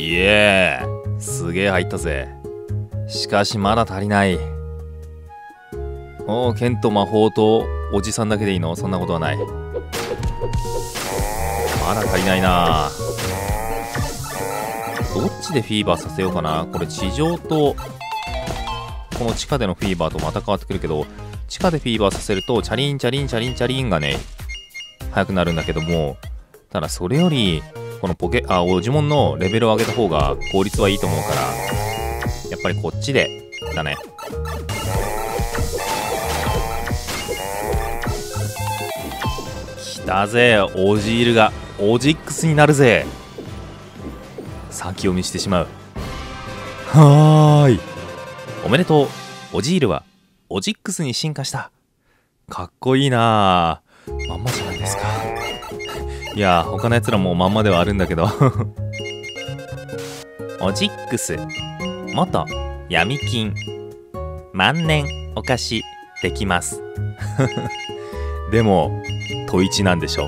イエーイ、すげえ入ったぜ。しかしまだ足りない。剣と魔法とおじさんだけでいいの？そんなことはない。まだ足りないな。どっちでフィーバーさせようかな。これ地上とこの地下でのフィーバーとまた変わってくるけど、地下でフィーバーさせるとチャリンチャリンチャリンチャリンがね速くなるんだけども、ただそれよりこのオジモンのレベルを上げた方が効率はいいと思うから、やっぱりこっちでだね。来たぜ、オジールがオジックスになるぜ。先読みしてしまう。はーい、おめでとう。オジールはオジックスに進化した。かっこいいなぁ。まんまじゃないですか。いや、他のやつらもまんまではあるんだけど。オジックス、元闇金、万年お貸しできます。でも、トイチなんでしょ。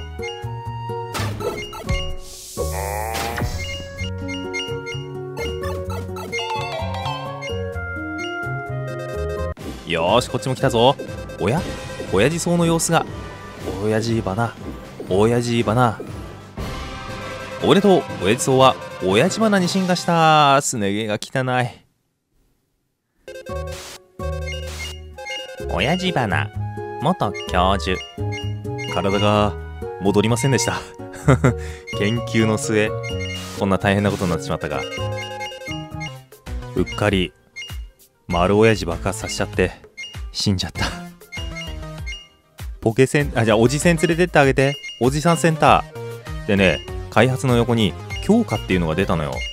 よーし、こっちも来たぞ。おや、親父草の様子が。親父花、親父花。おめでとう。親父草は親父花に進化した。すね毛が汚い。親父花、元教授。体が戻りませんでした。研究の末、こんな大変なことになってしまったが。うっかり丸親父爆発させちゃって死んじゃった。ポケセン、じゃあおじせん連れてってあげて。おじさんセンターでね、開発の横に強化っていうのが出たのよ。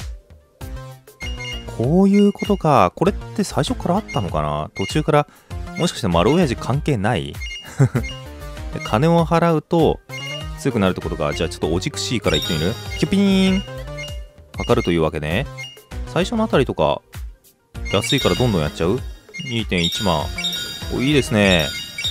こういうことか。これって最初からあったのかな。途中からもしかして丸親父関係ない？で金を払うと強くなるってことか。じゃあちょっとオジクシーからいってみる？キュピーン測るというわけね。最初のあたりとか安いからどんどんやっちゃう？ 2.1 万。お、いいですね。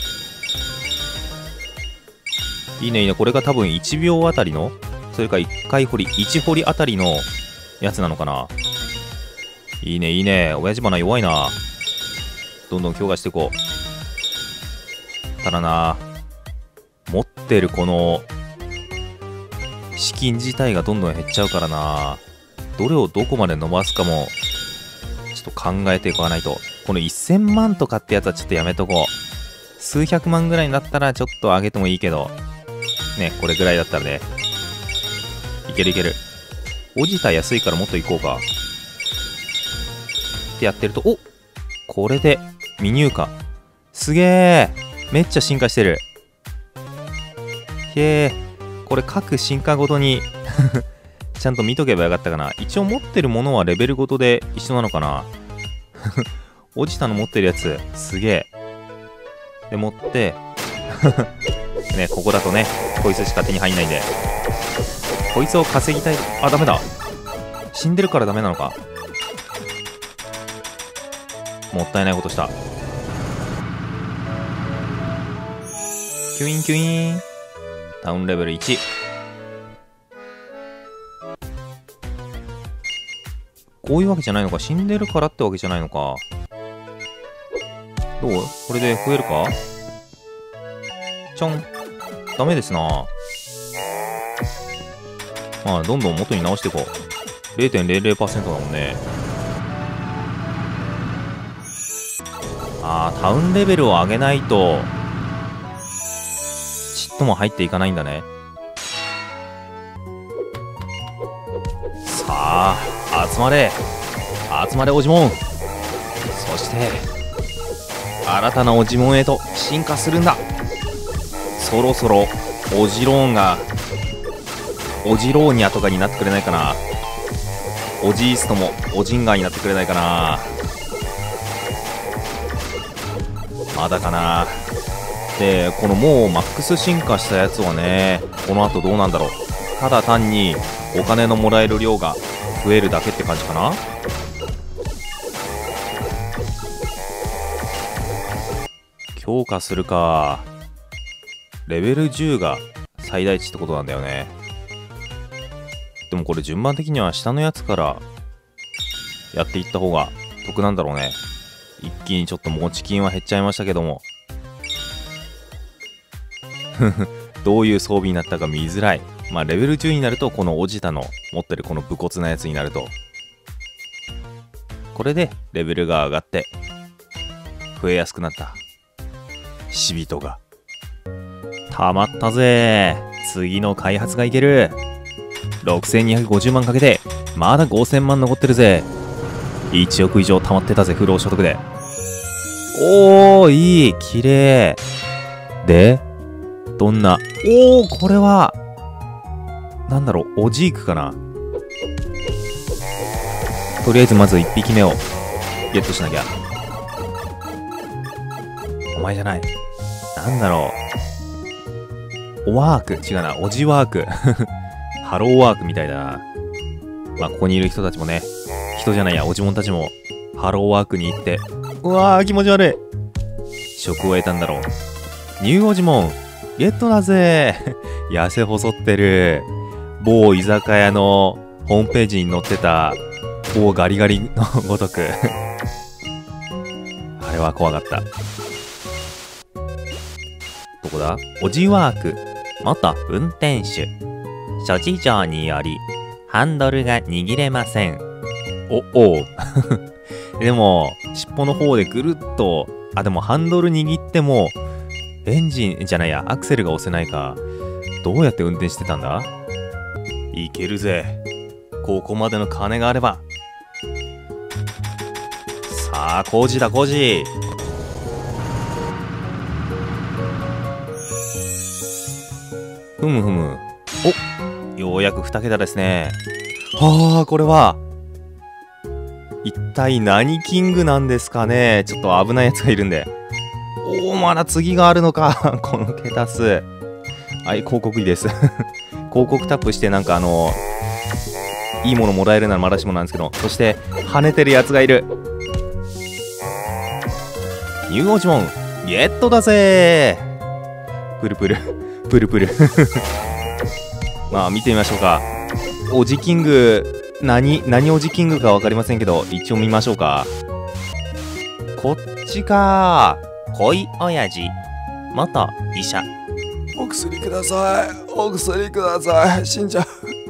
いいねいいね。これが多分1秒あたりの、それか1回掘り、1掘りあたりのやつなのかな。いいねいいね。親父花弱いな。どんどん強化していこう。ただな、持ってるこの資金自体がどんどん減っちゃうからな。どれをどこまで伸ばすかもちょっと考えていかないと。この1000万とかってやつはちょっとやめとこう。数百万ぐらいになったらちょっと上げてもいいけどね、これぐらいだったらね、いけるいける。オジタ安いからもっといこうかってやってると、お、これで未入荷。すげえ、めっちゃ進化してる。へえ、これ各進化ごとにちゃんと見とけばよかったかな。一応持ってるものはレベルごとで一緒なのかな。オジタの持ってるやつすげえ。で持ってね、ここだとねこいつしか手に入んないんで、こいつを稼ぎたい。あ、ダメだ、死んでるからダメなのか。もったいないことした。キュインキュイン。タウンレベル1。こういうわけじゃないのか。死んでるからってわけじゃないのか。どう？これで増えるか？ちょん。ダメですな。まあ、どんどん元に直していこう。0.00% だもんね。ああ、タウンレベルを上げないとちっとも入っていかないんだね。さあ、集まれ集まれオジモン。そして新たなオジモンへと進化するんだ。そろそろオジローンがオジローニャとかになってくれないかな。オジーストもオジンガーになってくれないかな。まだかな。でこのもうマックス進化したやつはね、この後どうなんだろう。ただ単にお金のもらえる量が増えるだけって感じかな。強化するか。レベル10が最大値ってことなんだよね。 でもこれ順番的には下のやつからやっていった方が得なんだろうね。一気にちょっと持ち金は減っちゃいましたけどもどういう装備になったか見づらい。まあレベル10になるとこのオジタの持ってるこの武骨なやつになると、これでレベルが上がって増えやすくなった。死人がたまったぜ。次の開発がいける。6250万かけてまだ5000万残ってるぜ。1億以上貯まってたぜ、不労所得で。おー、いい、綺麗で、どんな、おー、これはなんだろう、オジークかな。とりあえずまず1匹目をゲットしなきゃ。お前じゃない、なんだろう、オワーク、違うな、オジワークハローワークみたいだな。まあここにいる人たちもね、人じゃないや、おじもんたちもハローワークに行って、うわー気持ち悪い、職を得たんだろう。ニューオジモンゲットだぜ痩せ細ってる。某居酒屋のホームページに載ってた某ガリガリのごとくあれは怖かった。どこだ。オジワーク元運転手、諸事情によりハンドルが握れません。おでも尻尾の方でぐるっと、あ、でもハンドル握ってもエンジンじゃないや、アクセルが押せないか。どうやって運転してたんだ。いけるぜ、ここまでの金があれば。さあ工事だ工事。ふむふむ。お、ようやく2桁ですね。はあ、これは一体何キングなんですかね。ちょっと危ないやつがいるんで。おお、まだ次があるのかこの桁数。はい、広告いいです広告タップしてなんかいいものもらえるならまだしもなんですけど、そして跳ねてるやつがいる。ニューオジモンゲットだぜ。プルプルプルプルまあ見てみましょうか。オジキング、何オジキングか分かりませんけど、一応見ましょうか。こっちか。恋親父元医者。 お薬ください、お薬ください、死んじゃう。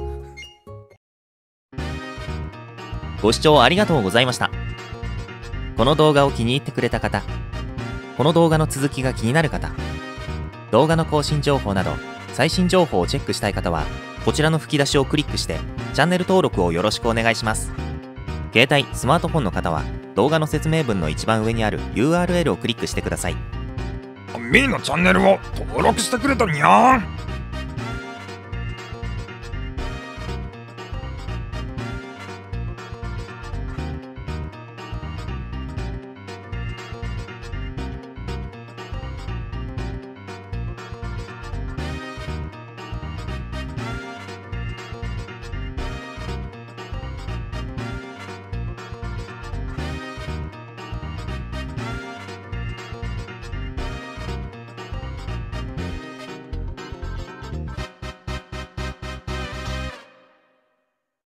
ご視聴ありがとうございました。この動画を気に入ってくれた方、この動画の続きが気になる方、動画の更新情報など最新情報をチェックしたい方はこちらの吹き出しをクリックしてチャンネル登録をよろしくお願いします。携帯・スマートフォンの方は動画の説明文の一番上にある URL をクリックしてください。 みーのチャンネルを登録してくれたにゃーん。